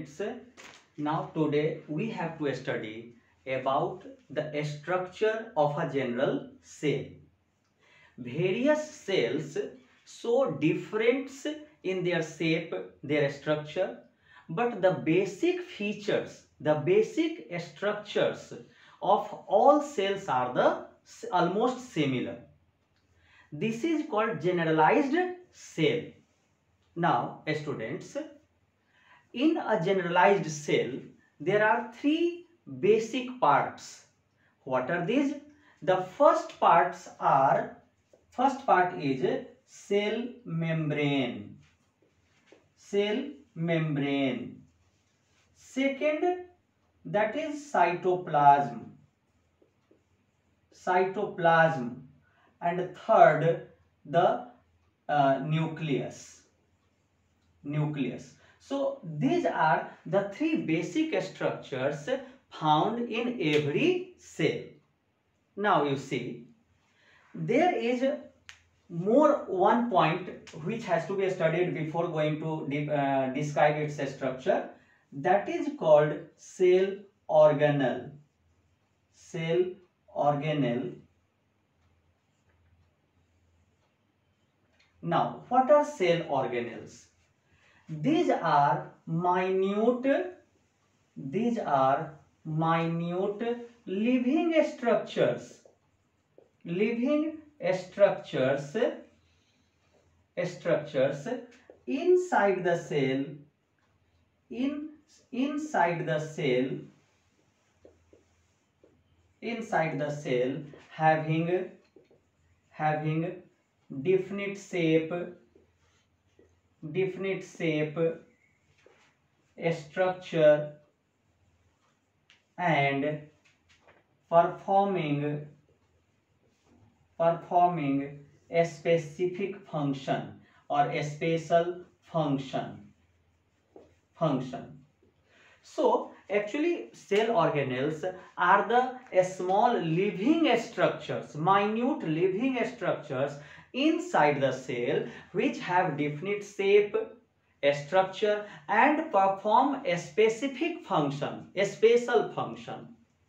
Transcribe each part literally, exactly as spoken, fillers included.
students, now today we have to study about the structure of a general cell. Various cells show difference in their shape, their structure, but the basic features, the basic structures of all cells are the almost similar. This is called generalized cell. Now, students, in a generalized cell, there are three basic parts. What are these? The first parts are, first part is cell membrane. Cell membrane. Second, that is cytoplasm. Cytoplasm. And third, the uh, nucleus. Nucleus. So these are the three basic structures found in every cell. Now you see, there is more one point which has to be studied before going to uh, describe its structure. That is called cell organelle. Cell organelle. Now, what are cell organelles? These are minute, these are minute living structures, living structures, structures inside the cell, in inside the cell, inside the cell having having definite shape, definite shape, structure, and performing performing a specific function or a special function function. So actually cell organelles are the small living structures, minute living structures inside the cell which have definite shape, a structure, and perform a specific function, a special function.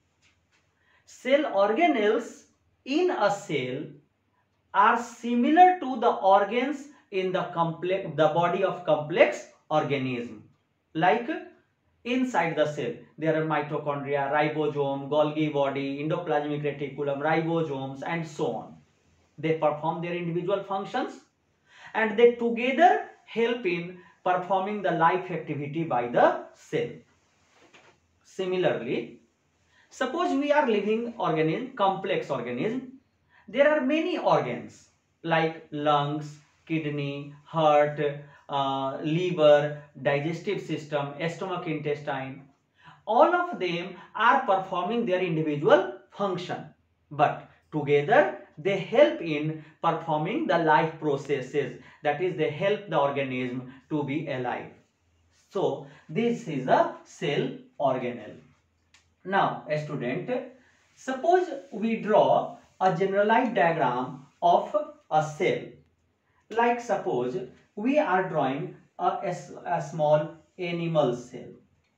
Cell organelles in a cell are similar to the organs in the complex, the body of complex organism. Like inside the cell, there are mitochondria, ribosome, Golgi body, endoplasmic reticulum, ribosomes, and so on. They perform their individual functions and they together help in performing the life activity by the cell. Similarly, suppose we are living organism, complex organism. There are many organs like lungs, kidney, heart, uh, liver, digestive system, stomach, intestine. All of them are performing their individual function, but together they help in performing the life processes. That is, they help the organism to be alive. So this is a cell organelle. Now, a student, suppose we draw a generalized diagram of a cell. Like suppose we are drawing a, a, a small animal cell.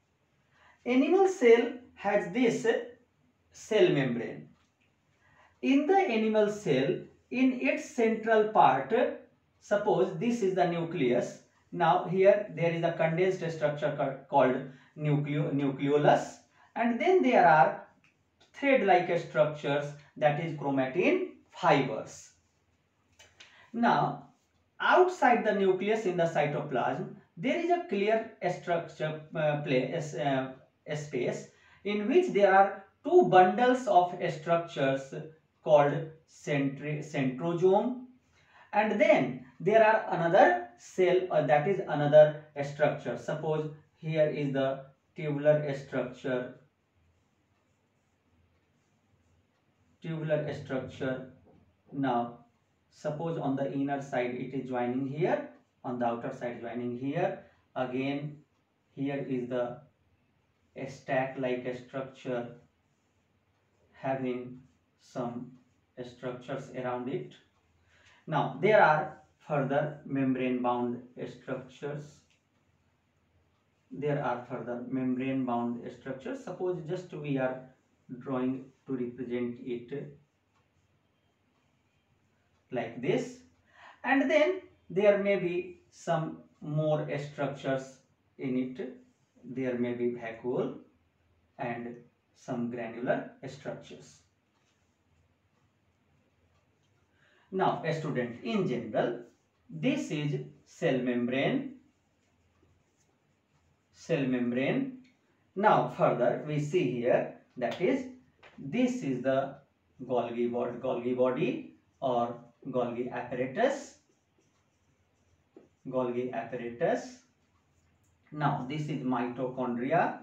Animal cell has this cell membrane. In the animal cell, in its central part, suppose this is the nucleus. Now here there is a condensed structure called nucleo, nucleolus, and then there are thread-like structures, that is chromatin fibers. Now, outside the nucleus in the cytoplasm, there is a clear structure uh, place, uh, space in which there are two bundles of structures called centri centrosome, and then there are another cell uh, that is another structure. Suppose here is the tubular structure, tubular structure. Now suppose on the inner side it is joining here, on the outer side joining here. Again here is the stack like structure having some structures around it. Now there are further membrane bound structures. there are further membrane bound structures. Suppose just we are drawing to represent it like this, and then there may be some more structures in it. There may be vacuole and some granular structures. Now, a student, in general, this is cell membrane. Cell membrane. Now, further we see here, that is, this is the Golgi body, Golgi body or Golgi apparatus. Golgi apparatus. Now, this is mitochondria.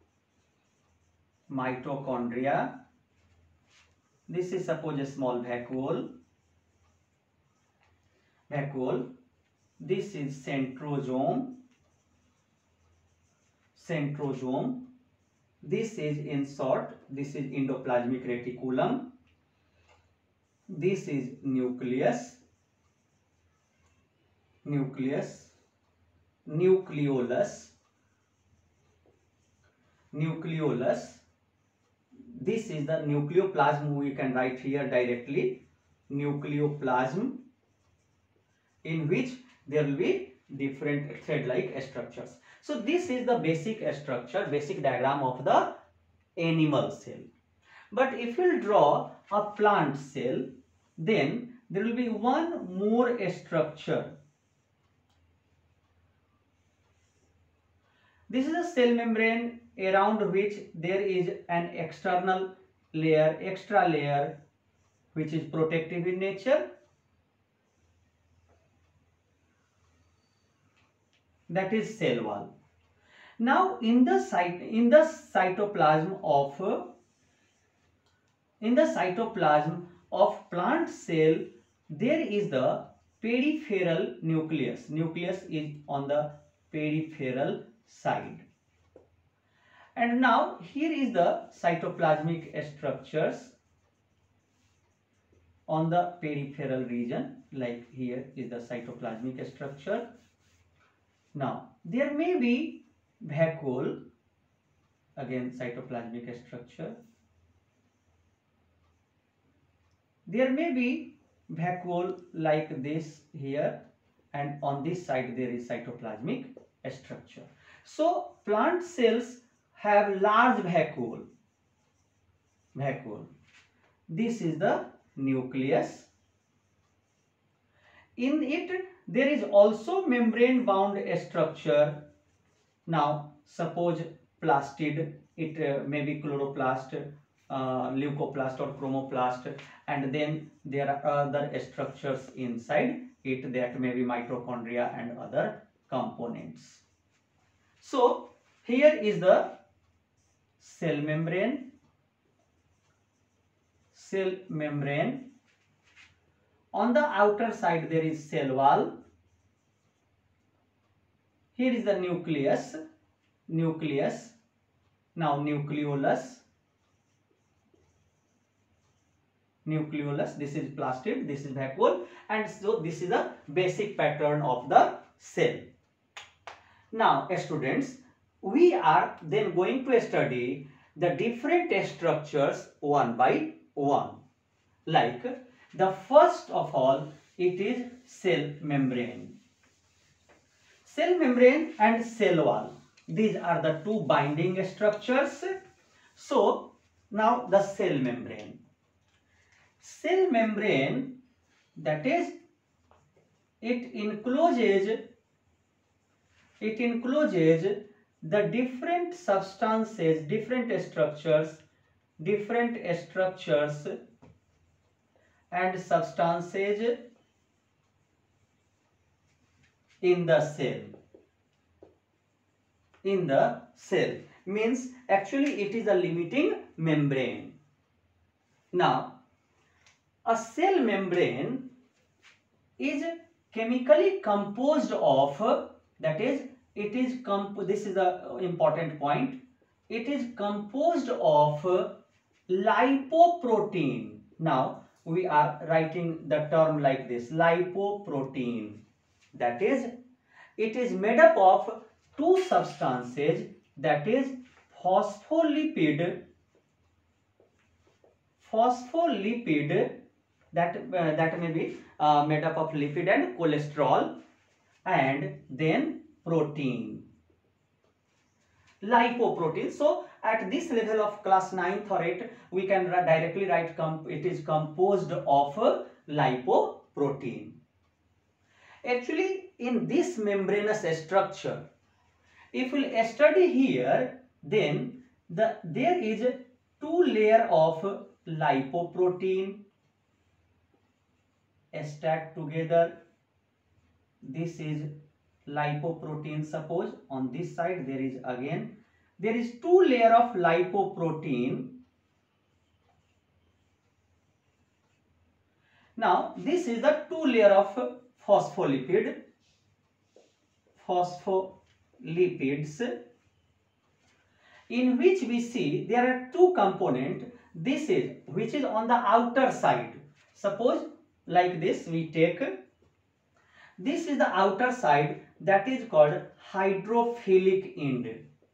Mitochondria. This is suppose a small vacuole. Vacuole. This is centrosome. Centrosome. This is, in short, this is endoplasmic reticulum. This is nucleus. Nucleus. Nucleolus. Nucleolus. This is the nucleoplasm. We can write here directly. Nucleoplasm, in which there will be different thread-like structures. So this is the basic structure, basic diagram of the animal cell. But if we will draw a plant cell, then there will be one more structure. This is a cell membrane around which there is an external layer, extra layer, which is protective in nature. That is cell wall. Now, in the cyt in the cytoplasm of in the cytoplasm of plant cell, there is the peripheral nucleus. Nucleus is on the peripheral side. And now here is the cytoplasmic structures on the peripheral region. Like here is the cytoplasmic structure. Now there may be vacuole, again cytoplasmic structure. There may be vacuole like this here, and on this side there is cytoplasmic structure. So plant cells have large vacuole. Vacuole. This is the nucleus. In it there is also membrane bound structure. Now suppose plastid, it uh, may be chloroplast, uh, leucoplast or chromoplast, and then there are other structures inside it, that may be mitochondria and other components. So here is the cell membrane. Cell membrane. On the outer side there is cell wall. Here is the nucleus. Nucleus. Now nucleolus. Nucleolus. This is plastid. This is vacuole. And so this is the basic pattern of the cell. Now, students, we are then going to study the different structures one by one. Like the first of all, it is cell membrane. Cell membrane and cell wall. These are the two binding structures. So now the cell membrane. Cell membrane, that is, it encloses it encloses the different substances, different structures, different structures and substances in the cell. In the cell means actually it is a limiting membrane. Now, a cell membrane is chemically composed of, that is, it is comp this is the important point, it is composed of lipoprotein. Now we are writing the term like this, lipoprotein. That is, it is made up of two substances, that is phospholipid, phospholipid that uh, that may be uh, made up of lipid and cholesterol, and then protein, lipoprotein. So at this level of class ninth or eighth, we can directly write it is composed of lipoprotein. Actually, in this membranous structure, if we will study here, then the there is two layer of lipoprotein stacked together. This is lipoprotein. Suppose on this side there is again there is two layer of lipoprotein. Now this is the two layer of phospholipid, phospholipids, in which we see there are two components. This is which is on the outer side. Suppose like this we take, this is the outer side, that is called hydrophilic end.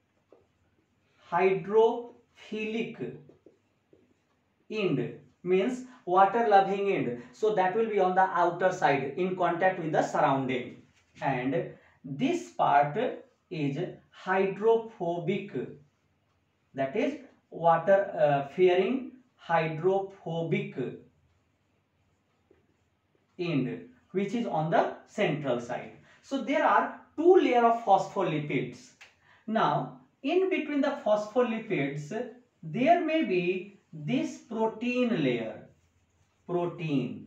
Hydrophilic end means water loving end. So that will be on the outer side in contact with the surrounding. And this part is hydrophobic, that is water uh, fearing hydrophobic end, which is on the central side. So there are two layers of phospholipids. Now in between the phospholipids there may be this protein layer, protein,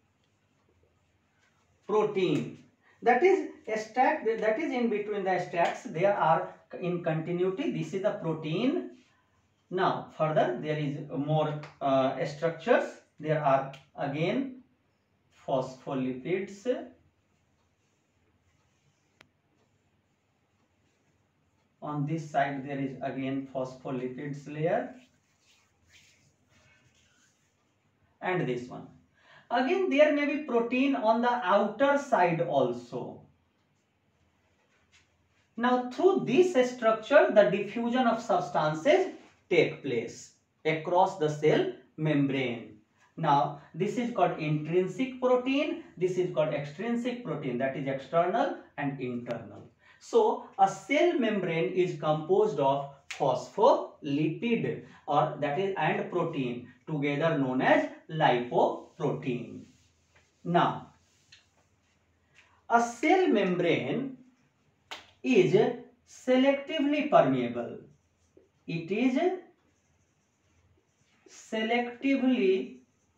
protein that is stacked, that is in between the stacks, there are in continuity. This is the protein. Now further there is more uh, structures. There are again phospholipids, on this side there is again phospholipids layer, and this one again there may be protein on the outer side also. Now through this structure the diffusion of substances take place across the cell membrane. Now this is called intrinsic protein, this is called extrinsic protein, that is external and internal. So a cell membrane is composed of phospholipid or that is and protein together known as lipoprotein. Now a cell membrane is selectively permeable. It is selectively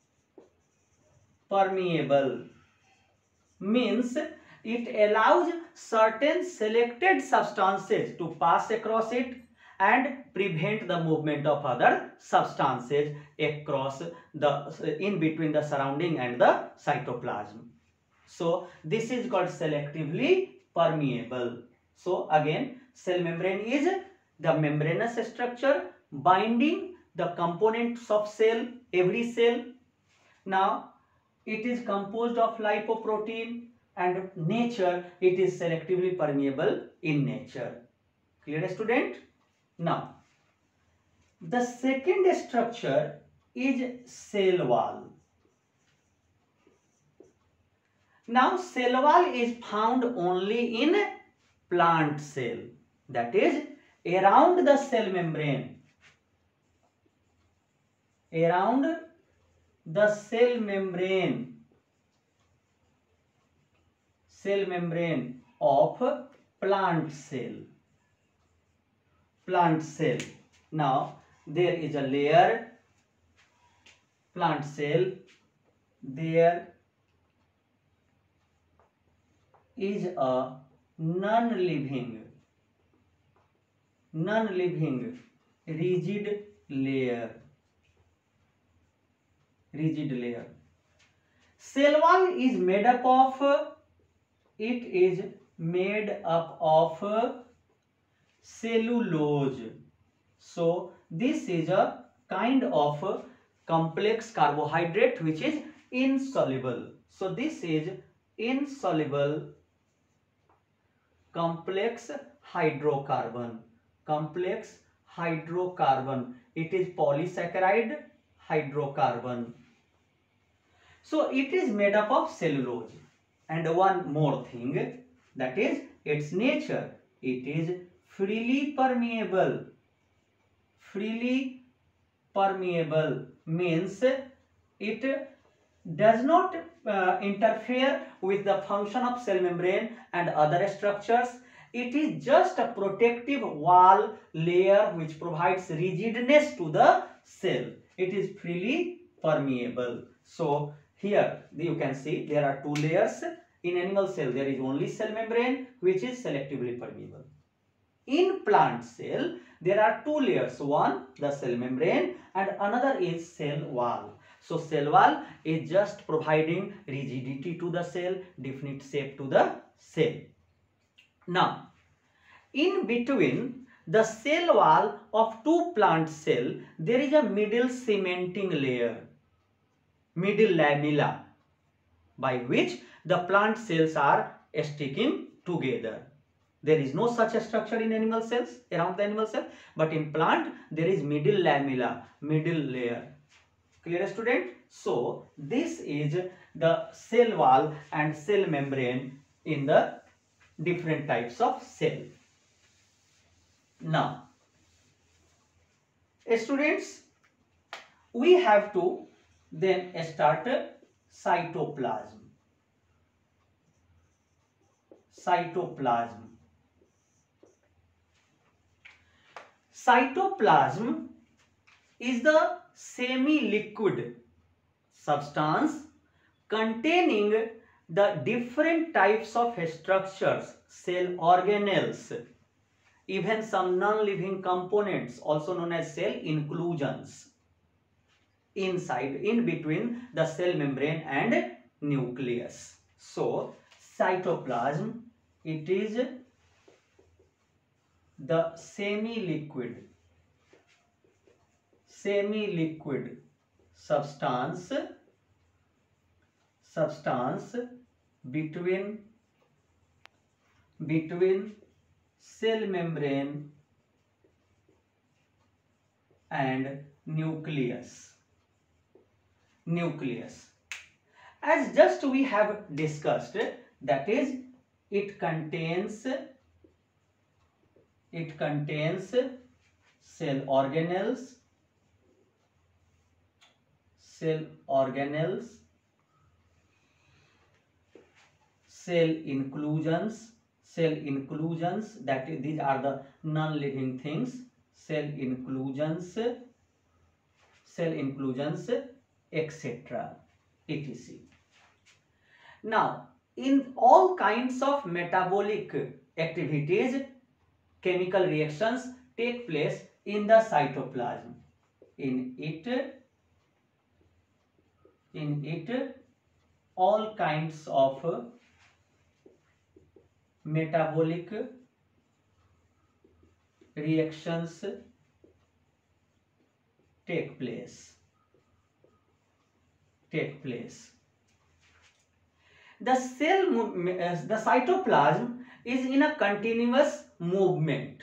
permeable means it allows certain selected substances to pass across it and prevent the movement of other substances across the in between the surrounding and the cytoplasm. So this is called selectively permeable. So again cell membrane is the membranous structure binding the components of cell, every cell. Now it is composed of lipoprotein, and nature it is selectively permeable in nature. Clear, student? Now the second structure is cell wall. Now cell wall is found only in plant cell, that is around the cell membrane, around the cell membrane, cell membrane of plant cell, plant cell. Now there is a layer, plant cell, there is a non-living, non-living rigid layer, rigid layer. Cell wall is made up of, it is made up of cellulose. So this is a kind of complex carbohydrate which is insoluble. So this is insoluble complex hydrocarbon. Complex hydrocarbon. It is polysaccharide hydrocarbon. So it is made up of cellulose. And one more thing, that is its nature. It is freely permeable. Freely permeable means it does not uh, interfere with the function of cell membrane and other structures. It is just a protective wall layer which provides rigidness to the cell. It is freely permeable. So here you can see there are two layers. In animal cell there is only cell membrane which is selectively permeable. In plant cell there are two layers. One, the cell membrane, and another is cell wall. So cell wall is just providing rigidity to the cell, definite shape to the cell. Now, in between the cell wall of two plant cell, there is a middle cementing layer, middle lamella, by which the plant cells are sticking together. There is no such a structure in animal cells, around the animal cell, but in plant there is middle lamella, middle layer. Clear, student? So this is the cell wall and cell membrane in the different types of cell. Now, students, we have to then start cytoplasm. Cytoplasm. Cytoplasm is the semi-liquid substance containing the different types of structures, cell organelles, even some non-living components also known as cell inclusions inside, in between the cell membrane and nucleus. So cytoplasm, it is the semi-liquid semi-liquid substance substance between between cell membrane and nucleus nucleus as just we have discussed, that is it contains it contains cell organelles cell organelles cell inclusions cell inclusions that is, these are the non-living things, cell inclusions cell inclusions etc, etc. Now in all kinds of metabolic activities, chemical reactions take place in the cytoplasm. In it in it all kinds of metabolic reactions take place take place the cell the cytoplasm is in a continuous movement.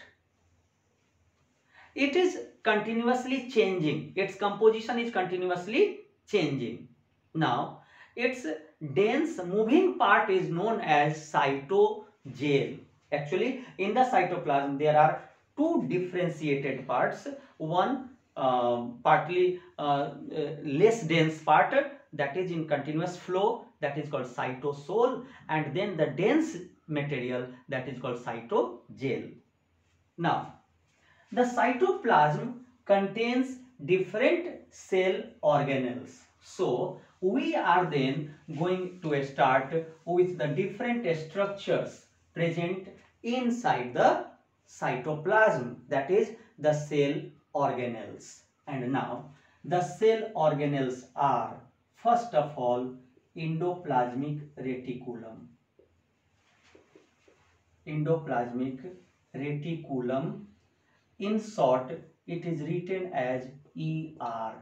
It is continuously changing, its composition is continuously changing. Now its dense moving part is known as cytogel. Actually in the cytoplasm there are two differentiated parts. One uh, partly uh, uh, less dense part, that is in continuous flow, that is called cytosol, and then the dense material, that is called cytogel. Now the cytoplasm contains different cell organelles. So we are then going to start with the different structures present inside the cytoplasm, that is the cell organelles. And now the cell organelles are, first of all, endoplasmic reticulum. Endoplasmic reticulum, in short it is written as E R.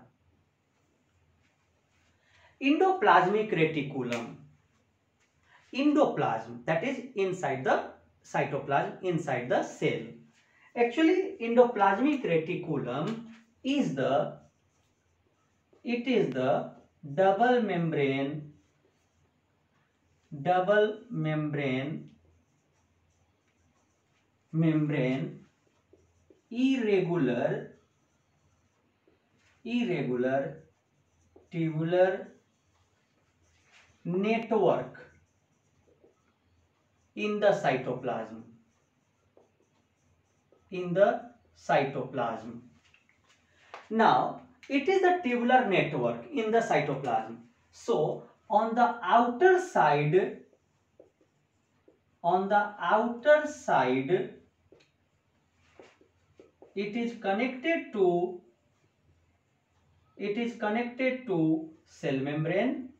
Endoplasmic reticulum, endoplasm, that is inside the cytoplasm inside the cell. Actually, endoplasmic reticulum is the it is the double membrane double membrane membrane irregular irregular tubular network in the cytoplasm in the cytoplasm. Now, it is the tubular network in the cytoplasm. So, on the outer side, on the outer side, it is connected to it is connected to cell membrane,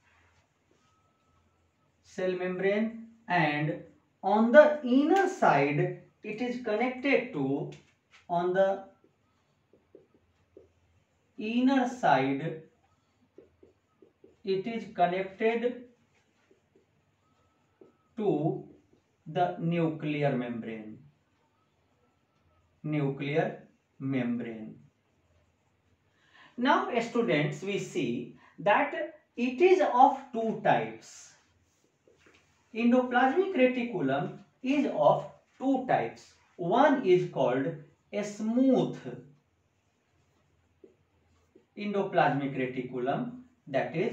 cell membrane, and on the inner side, it is connected to on the inner side it is connected to the nuclear membrane nuclear membrane. Now students, we see that it is of two types. Endoplasmic reticulum is of two types. One is called a smooth endoplasmic reticulum, that is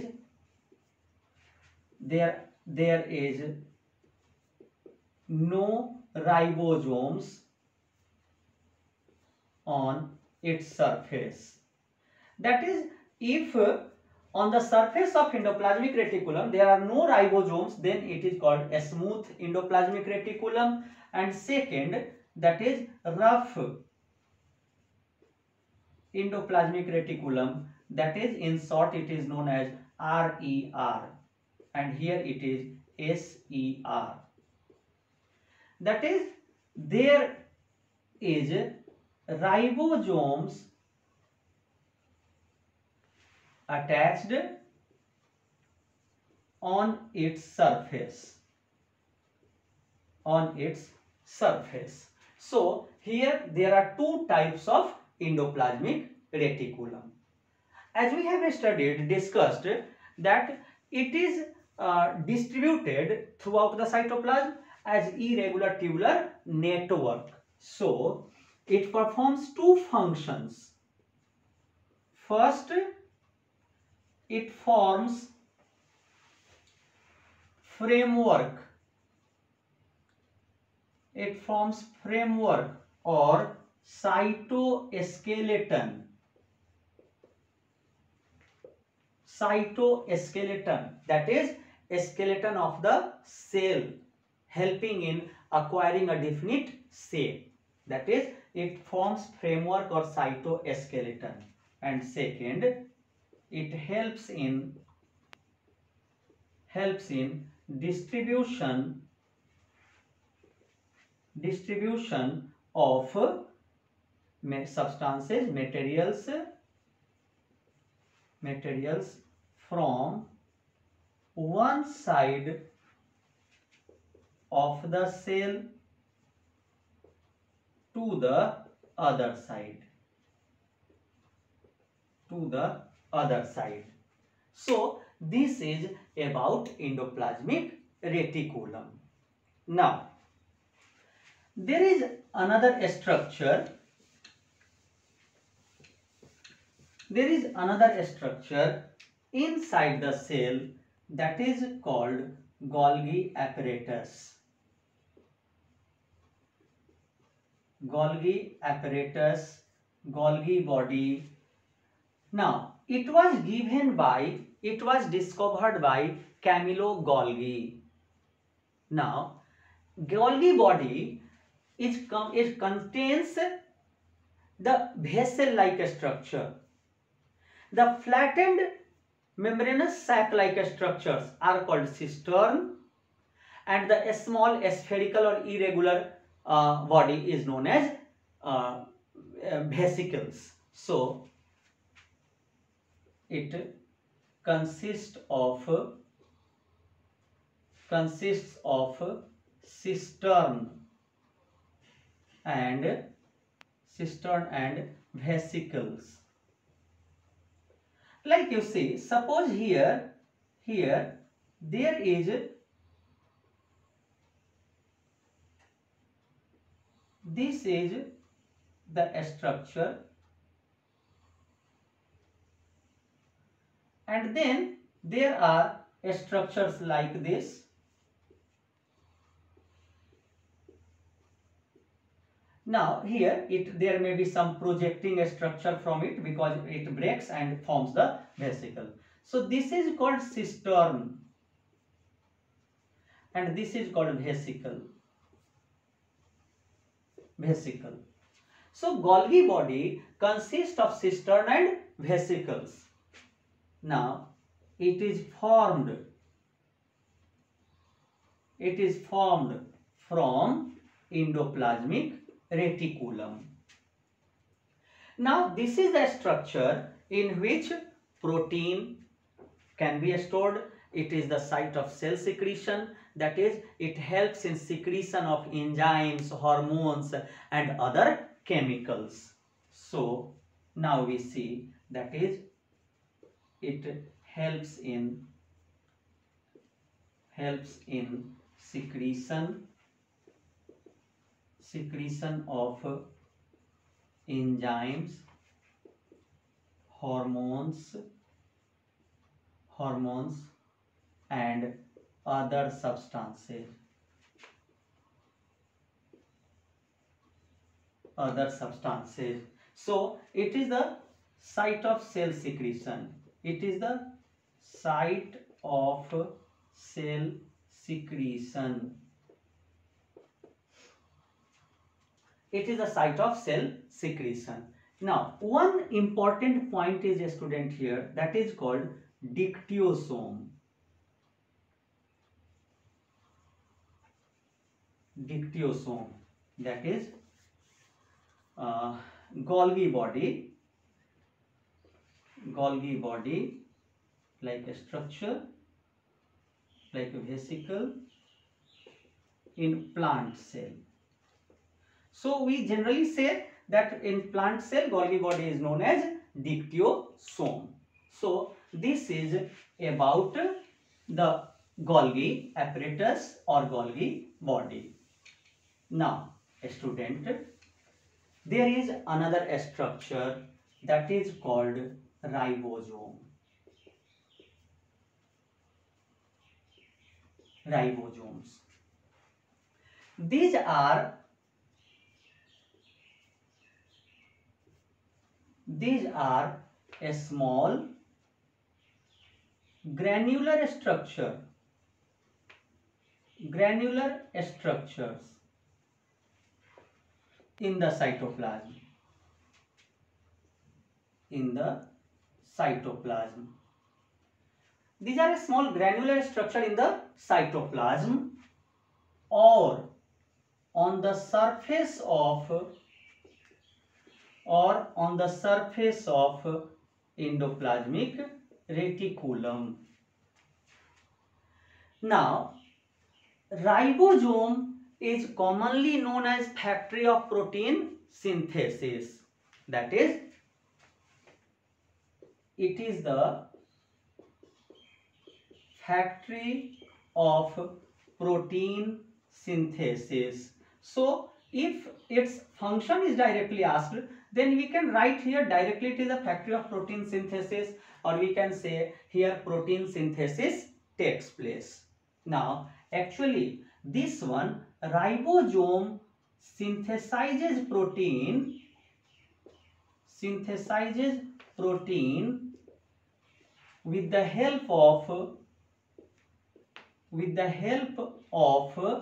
there there is no ribosomes on its surface. That is, if on the surface of endoplasmic reticulum there are no ribosomes, then it is called a smooth endoplasmic reticulum. And second, that is rough endoplasmic reticulum, that is in short it is known as R E R, and here it is S E R. That is, there is ribosomes attached on its surface on its surface. So here there are two types of endoplasmic reticulum. As we have studied, discussed that it is uh, distributed throughout the cytoplasm as irregular tubular network. So it performs two functions. First, it forms framework. It forms framework or cytoskeleton. Cytoskeleton, that is a skeleton of the cell, helping in acquiring a definite shape. That is, it forms framework or cytoskeleton. And second, it helps in helps in distribution distribution of substances, materials materials from one side of the cell to the other side to the other side. So this is about endoplasmic reticulum. Now there is another structure there is another structure inside the cell, that is called Golgi apparatus. Golgi apparatus, Golgi body. Now it was given by it was discovered by Camillo Golgi. Now Golgi body is it contains the vessel-like structure. The flattened membranous sac-like structures are called cistern, and the small spherical or irregular uh, body is known as uh, uh, vesicles. So it consists of consists of cistern and cistern and vesicles. Like you see, suppose here here there is this is the structure, and then there are structures like this. Now here it there may be some projecting structure from it because it breaks and forms the vesicle. So this is called cistern and this is called vesicle. Vesicle. So Golgi body consists of cistern and vesicles. Now it is formed it is formed from endoplasmic reticulum. Now this is the structure in which protein can be stored. It is the site of cell secretion, that is it helps in secretion of enzymes, hormones and other chemicals. So now we see that is it helps in helps in secretion secretion of enzymes, hormones hormones and other substances other substances. So it is the site of cell secretion. It is the site of cell secretion. It is the site of cell secretion. Now one important point is a student here, that is called dictyosome. Dictyosome, that is uh, Golgi body Golgi body like a structure, like a vesicle in plant cell. So we generally say that in plant cell Golgi body is known as dictyosome. So this is about the Golgi apparatus or Golgi body. Now a student, there is another structure that is called ribosome. Ribosomes. These are These are a small granular structure, granular structures in the cytoplasm. In the cytoplasm. These are a small granular structure in the cytoplasm or on the surface of or on the surface of endoplasmic reticulum. Now, ribosome is commonly known as factory of protein synthesis. That is, it is the factory of protein synthesis. So, if its function is directly asked, then we can write here directly it is the factory of protein synthesis, or we can say here protein synthesis takes place. Now, actually this one, ribosome synthesizes protein, synthesizes protein with the help of with the help of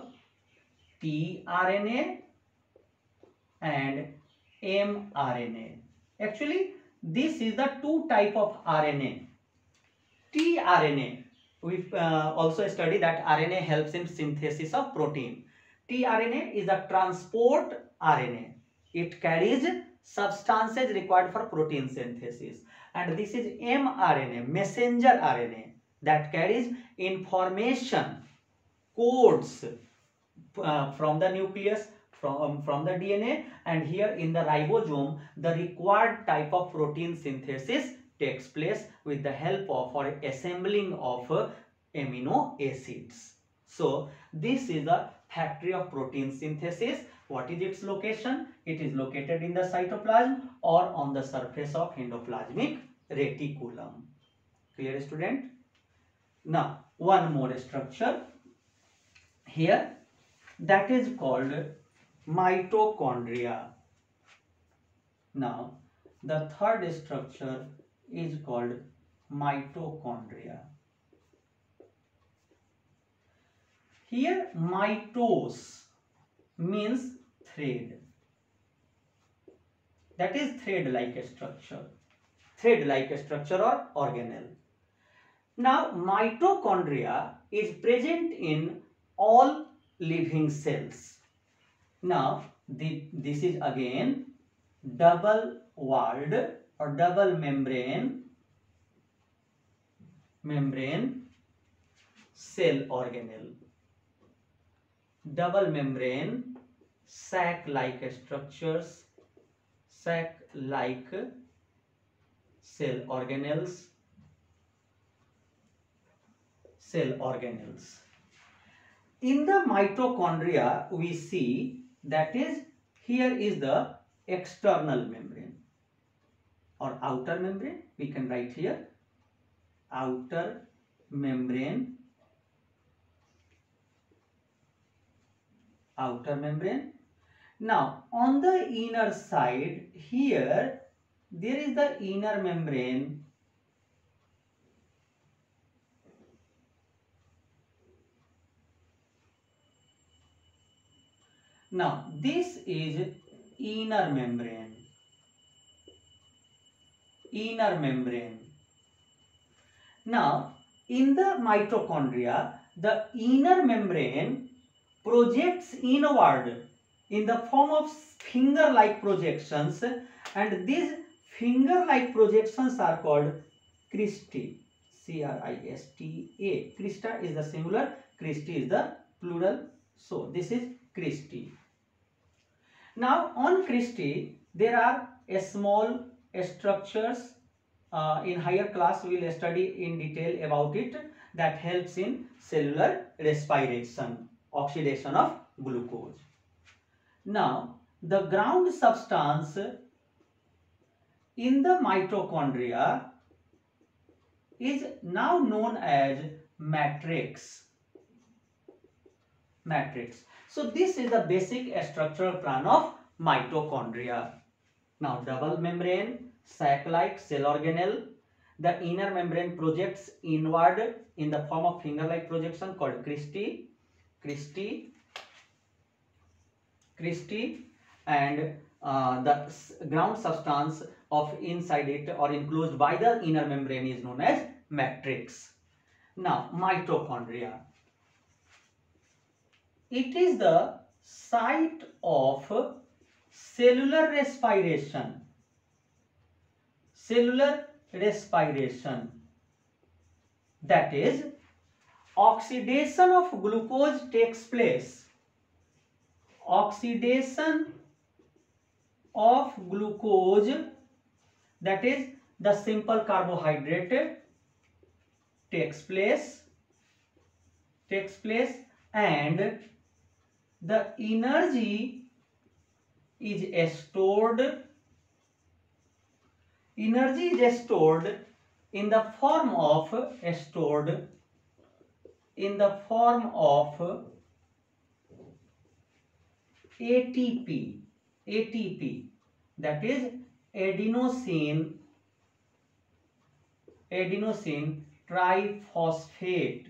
tRNA and mRNA. Actually, this is the two type of R N A. tRNA, we uh, also study that R N A helps in synthesis of protein. tRNA is a transport R N A. It carries substances required for protein synthesis. And this is mRNA, messenger R N A, that carries information, codes uh, from the nucleus, from, from the D N A, and here in the ribosome, the required type of protein synthesis takes place with the help of or assembling of uh, amino acids. So this is the factory of protein synthesis. What is its location? It is located in the cytoplasm or on the surface of endoplasmic reticulum. Clear, student? Now one more structure here, that is called mitochondria. Now the third structure is called mitochondria. Here mitos means thread, that is thread like structure, thread like structure or organelle. Now mitochondria is present in all living cells. Now the, this is again double walled or double membrane membrane cell organelle, double membrane sac like structures, sac like cell organelles, cell organelles. In the mitochondria we see, that is, here is the external membrane or outer membrane, we can write here outer membrane, outer membrane. Now on the inner side here there is the inner membrane, now this is inner membrane, inner membrane. Now in the mitochondria the inner membrane projects inward in the form of finger like projections, and these finger like projections are called cristae, C R I S T A. Crista is the singular, cristae is the plural, so this is cristae. Now on cristae there are a small structures, uh, in higher class we will study in detail about it, that helps in cellular respiration, oxidation of glucose. Now the ground substance in the mitochondria is now known as matrix. Matrix. So this is the basic structural plan of mitochondria. Now double membrane sac-like cell organelle. The inner membrane projects inward in the form of finger-like projection called cristae. Cristae. Cristae, and uh, the ground substance of inside it or enclosed by the inner membrane is known as matrix. Now mitochondria, it is the site of cellular respiration, cellular respiration, that is, oxidation of glucose takes place, oxidation of glucose, that is the simple carbohydrate takes place takes place and the energy is stored energy is stored in the form of stored in the form of A T P, A T P, that is adenosine, adenosine triphosphate,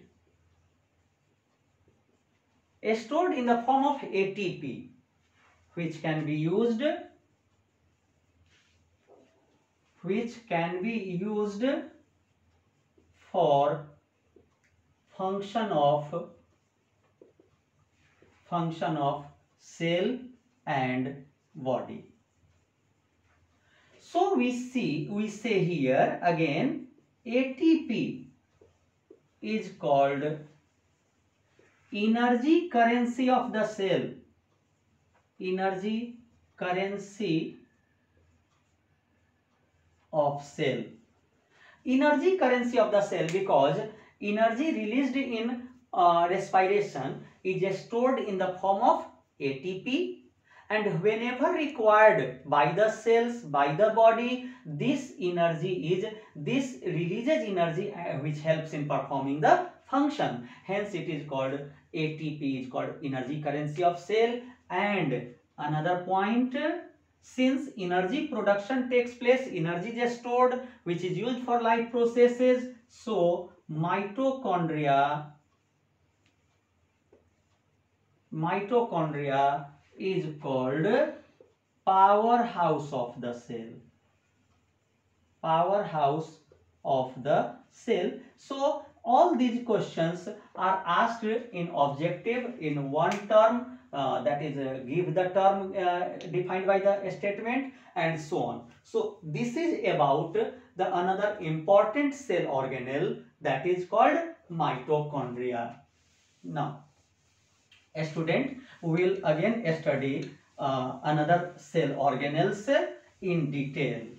stored in the form of A T P, which can be used, which can be used for function of function of cell and body. So we see, we say here again, A T P is called energy currency of the cell, energy currency of cell, energy currency of the cell, because energy released in uh, respiration is stored in the form of A T P, and whenever required by the cells, by the body, this energy is, this releases energy uh, which helps in performing the function. Hence it is called A T P, is called energy currency of cell. And another point, since energy production takes place, energy is stored which is used for life processes, so mitochondria, mitochondria is called powerhouse of the cell, powerhouse of the cell. So all these questions are asked in objective in one term, uh, that is uh, give the term uh, defined by the statement and so on. So this is about the another important cell organelle, that is called mitochondria. Now a student, we will again study uh, another cell organelles in detail.